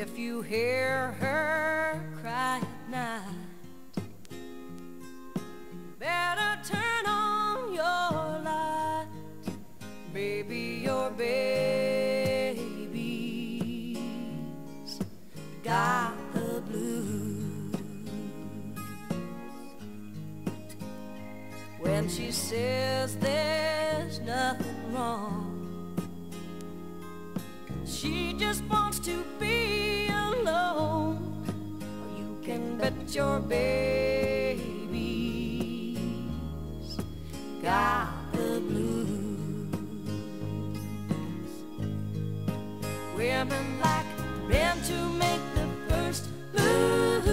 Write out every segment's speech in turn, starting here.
If you hear her cry at night, better turn on your light. Baby, your baby's got the blues. When she says there's nothing wrong, she just wants to be alone. You can bet your baby's got the blues. Women like men to make the first move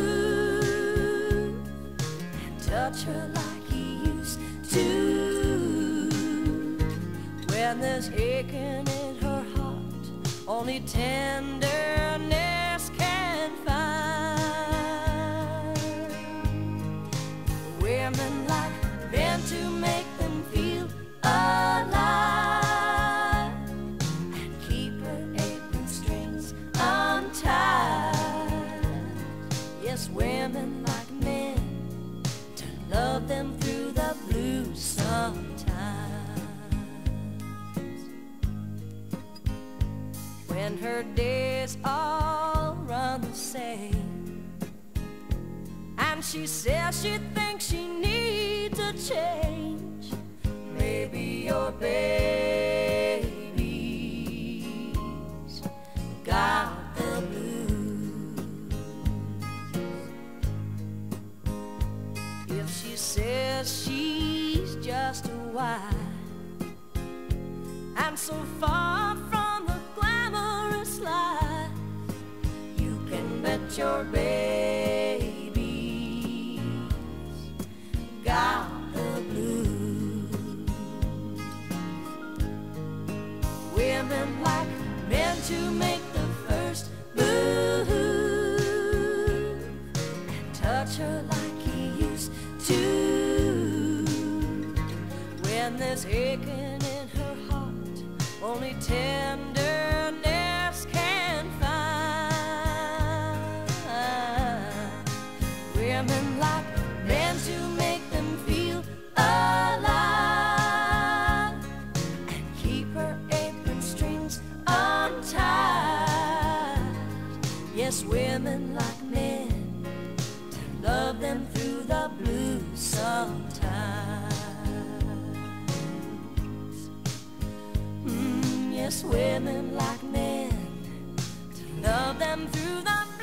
and touch her like he used to. When there's aching in her heart, only tenderness can find. Women like men to make them feel alive and keep her apron strings untied. Yes, women like men to love them through the blues sometimes. When her days all run the same, and she says she thinks she needs a change, maybe your baby's got the blues. If she says she's just a wife and so far from the glamorous life, you can bet your baby's got the blues. Women like men to make the first move and touch her like he used to. When there's aching in her heart, only tenderness can find. Women like men to make them feel alive and keep her apron strings untied. Yes, women like men to love them through the blues sometimes. Yes, women like men to love them through the